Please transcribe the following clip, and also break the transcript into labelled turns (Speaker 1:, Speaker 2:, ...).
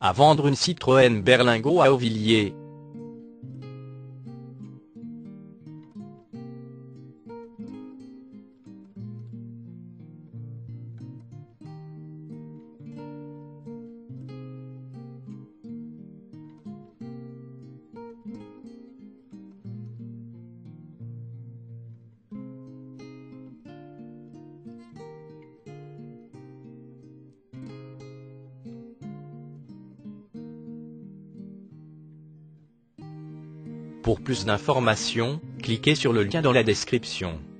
Speaker 1: À vendre une Citroën Berlingo à Auvilliers. Pour plus d'informations, cliquez sur le lien dans la description.